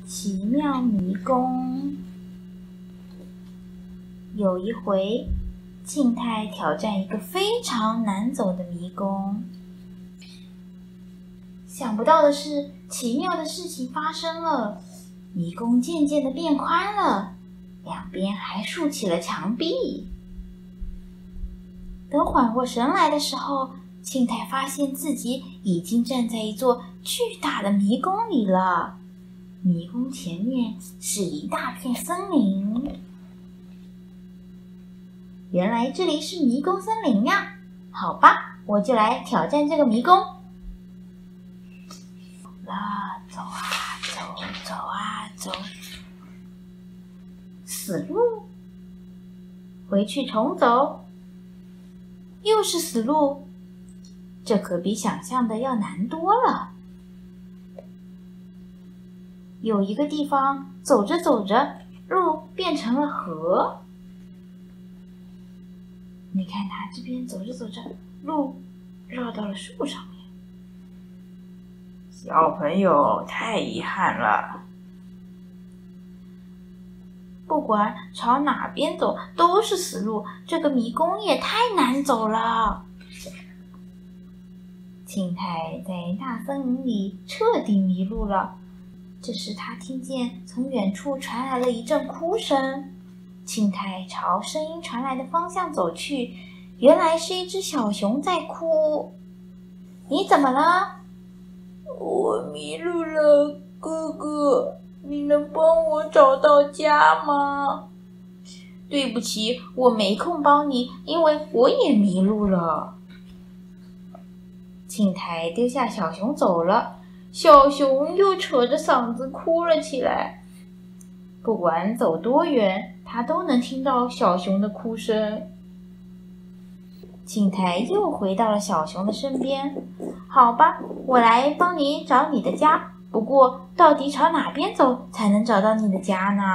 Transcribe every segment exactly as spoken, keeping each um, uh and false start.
奇妙迷宫。有一回，庆太挑战一个非常难走的迷宫。想不到的是，奇妙的事情发生了，迷宫渐渐地变宽了，两边还竖起了墙壁。等缓过神来的时候，庆太发现自己已经站在一座巨大的迷宫里了。迷宫前面是一大片森林。原来这里是迷宫森林呀！好吧，我就来挑战这个迷宫。啊，走啊走，走啊走，死路，回去重走，又是死路，这可比想象的要难多了。有一个地方走着走着，路变成了河。你看它这边走着走着，路绕到了树上面。 小朋友，太遗憾了。 不管朝哪边走都是死路，这个迷宫也太难走了。庆太在大森林里彻底迷路了。这时他听见从远处传来了一阵哭声。庆太朝声音传来的方向走去，原来是一只小熊在哭。你怎么了？ 我迷路了，哥哥，你能帮我找到家吗？ 对不起，我没空帮你，因为我也迷路了。庆太丢下小熊走了，小熊又扯着嗓子哭了起来。不管走多远，他都能听到小熊的哭声。庆太又回到了小熊的身边。好吧，我来帮你找你的家，不过到底朝哪边走才能找到你的家呢？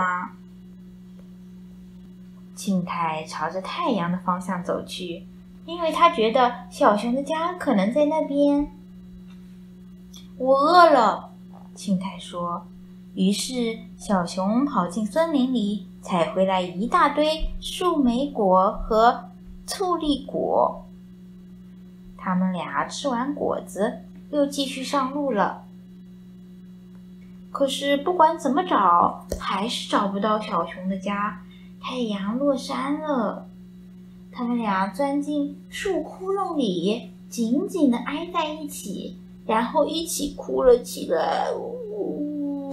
庆太朝着太阳的方向走去，因为他觉得小熊的家可能在那边。我饿了，庆太说。于是小熊跑进森林里，采回来一大堆树莓果和醋栗果。他们俩吃完果子，又继续上路了。可是不管怎么找，还是找不到小熊的家。太阳落山了，他们俩钻进树窟窿里，紧紧地挨在一起，然后一起哭了起来。呜，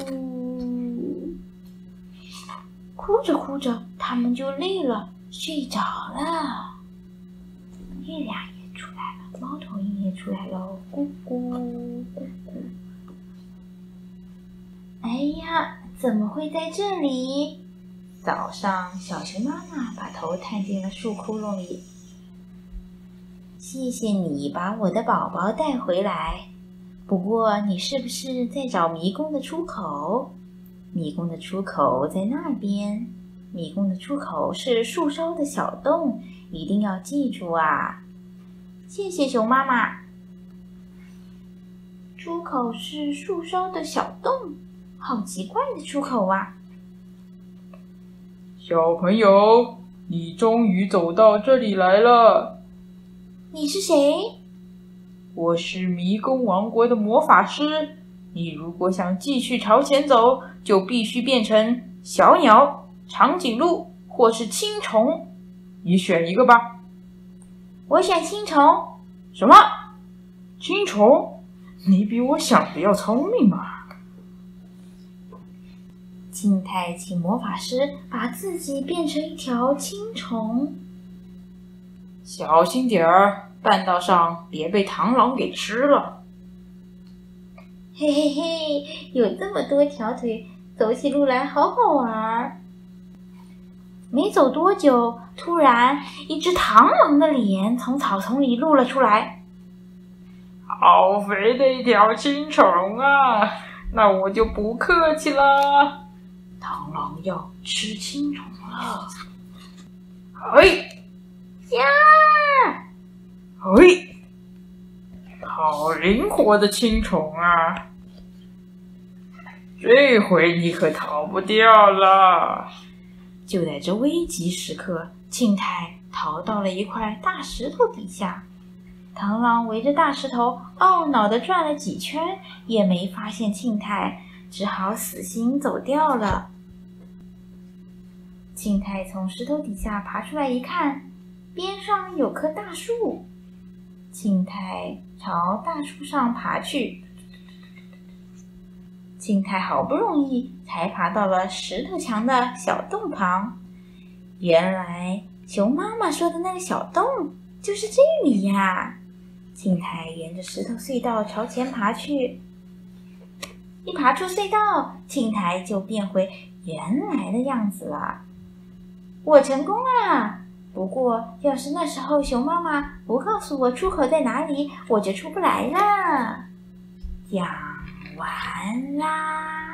哭着哭着，他们就累了，睡着了。月亮也出来了，猫头鹰也出来了，咕咕咕咕。哎呀，怎么会在这里？早上，小熊妈妈把头探进了树窟窿里。谢谢你把我的宝宝带回来。不过，你是不是在找迷宫的出口？迷宫的出口在那边。迷宫的出口是树梢的小洞，一定要记住啊！谢谢熊妈妈。出口是树梢的小洞，好奇怪的出口啊！ 小朋友，你终于走到这里来了。 你是谁？ 我是迷宫王国的魔法师。你如果想继续朝前走，就必须变成小鸟、长颈鹿或是青虫。你选一个吧。 我选青虫。 什么？青虫？你比我想的要聪明嘛。 庆太请魔法师把自己变成一条青虫。 小心点儿，半道上别被螳螂给吃了。 嘿嘿嘿，有这么多条腿，走起路来好好玩。没走多久，突然一只螳螂的脸从草丛里露了出来。 好肥的一条青虫啊！那我就不客气了。螳螂要吃青虫了。嘿呀！ 嘿，好灵活的青虫啊！ 这回你可逃不掉了。 就在这危急时刻，庆太逃到了一块大石头底下。螳螂围着大石头懊恼地转了几圈，也没发现庆太，只好死心走掉了。庆太从石头底下爬出来一看，边上有棵大树。庆太朝大树上爬去，庆太好不容易才爬到了石头墙的小洞旁。原来熊妈妈说的那个小洞就是这里呀！庆太沿着石头隧道朝前爬去，一爬出隧道，庆太就变回原来的样子了。我成功啦！不过要是那时候熊妈妈不告诉我出口在哪里，我就出不来了。讲完啦。